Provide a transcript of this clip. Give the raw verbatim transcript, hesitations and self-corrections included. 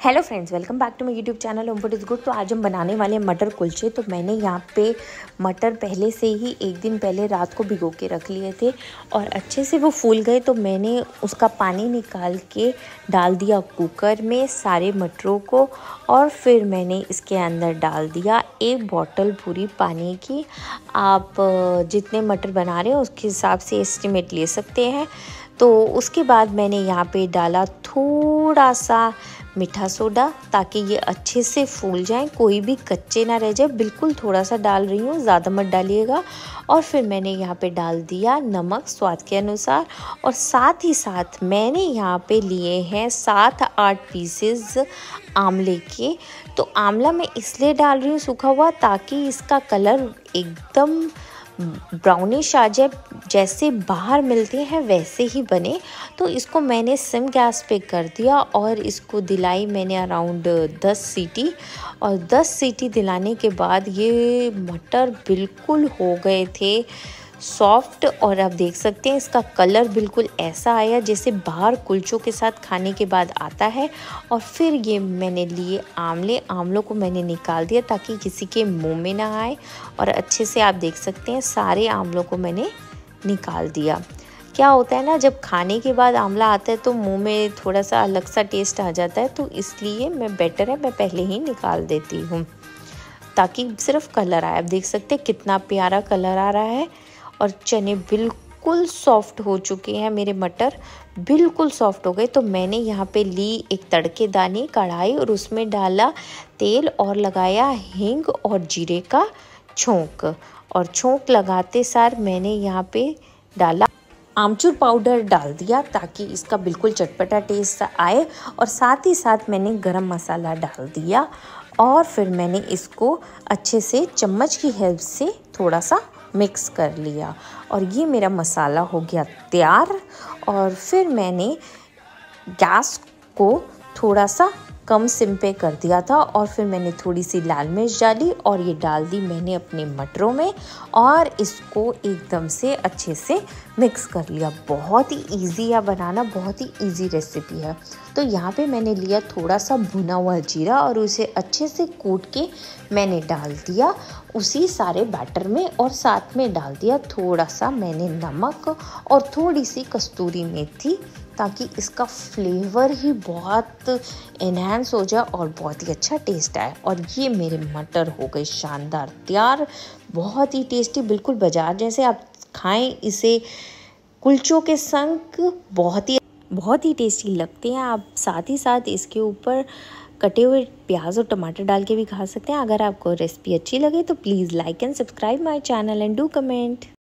Hello friends, welcome back to my YouTube channel home food is good. तो आज हम बनाने वाले हैं मटर कुलचे। तो मैंने यहाँ पे मटर पहले से ही एक दिन पहले रात को भिगो के रख लिए थे और अच्छे से वो फूल गए। तो मैंने उसका पानी निकाल के डाल दिया कुकर में सारे मटरों को और फिर मैंने इसके अंदर डाल दिया एक बॉटल पूरी पानी की। आप जितने मटर बना रहे हो उसके हिसाब से एस्टिमेट ले सकते हैं। तो उसके बाद मैंने यहाँ पे डाला थोड़ा सा मीठा सोडा ताकि ये अच्छे से फूल जाएं, कोई भी कच्चे ना रह जाए। बिल्कुल थोड़ा सा डाल रही हूँ, ज़्यादा मत डालिएगा। और फिर मैंने यहाँ पे डाल दिया नमक स्वाद के अनुसार और साथ ही साथ मैंने यहाँ पे लिए हैं सात आठ पीसेस आंवले के। तो आंवला मैं इसलिए डाल रही हूँ सूखा हुआ ताकि इसका कलर एकदम ब्राउनिश आ जाए, जैसे बाहर मिलते हैं वैसे ही बने। तो इसको मैंने सिम गैस पे कर दिया और इसको दिलाई मैंने अराउंड दस सीटी। और दस सीटी दिलाने के बाद ये मटर बिल्कुल हो गए थे सॉफ्ट। और आप देख सकते हैं इसका कलर बिल्कुल ऐसा आया जैसे बाहर कुलचों के साथ खाने के बाद आता है। और फिर ये मैंने लिए आंवले आंवलों को मैंने निकाल दिया ताकि किसी के मुंह में ना आए। और अच्छे से आप देख सकते हैं सारे आंवलों को मैंने निकाल दिया। क्या होता है ना, जब खाने के बाद आंवला आता है तो मुंह में थोड़ा सा अलग सा टेस्ट आ जाता है। तो इसलिए मैं बेटर है मैं पहले ही निकाल देती हूँ ताकि सिर्फ कलर आए। आप देख सकते हैं कितना प्यारा कलर आ रहा है और चने बिल्कुल सॉफ्ट हो चुके हैं, मेरे मटर बिल्कुल सॉफ्ट हो गए। तो मैंने यहाँ पे ली एक तड़केदानी कढ़ाई और उसमें डाला तेल और लगाया हींग और जीरे का छोंक। और छोंक लगाते सार मैंने यहाँ पे डाला आमचूर पाउडर डाल दिया ताकि इसका बिल्कुल चटपटा टेस्ट आए। और साथ ही साथ मैंने गरम मसाला डाल दिया और फिर मैंने इसको अच्छे से चम्मच की हेल्प से थोड़ा सा मिक्स कर लिया और ये मेरा मसाला हो गया तैयार। और फिर मैंने गैस को थोड़ा सा कम सिम पे कर दिया था और फिर मैंने थोड़ी सी लाल मिर्च डाली और ये डाल दी मैंने अपने मटरों में और इसको एकदम से अच्छे से मिक्स कर लिया। बहुत ही इजी है बनाना, बहुत ही इजी रेसिपी है। तो यहाँ पे मैंने लिया थोड़ा सा भुना हुआ जीरा और उसे अच्छे से कूट के मैंने डाल दिया उसी सारे बैटर में। और साथ में डाल दिया थोड़ा सा मैंने नमक और थोड़ी सी कस्तूरी मेथी ताकि इसका फ्लेवर ही बहुत एनहांस हो जाए और बहुत ही अच्छा टेस्ट आए। और ये मेरे मटर हो गए शानदार तैयार, बहुत ही टेस्टी, बिल्कुल बाजार जैसे। आप खाएं इसे कुलचों के संग, बहुत ही बहुत ही टेस्टी लगते हैं। आप साथ ही साथ इसके ऊपर कटे हुए प्याज और टमाटर डाल के भी खा सकते हैं। अगर आपको रेसिपी अच्छी लगे तो please like and subscribe my channel and do comment.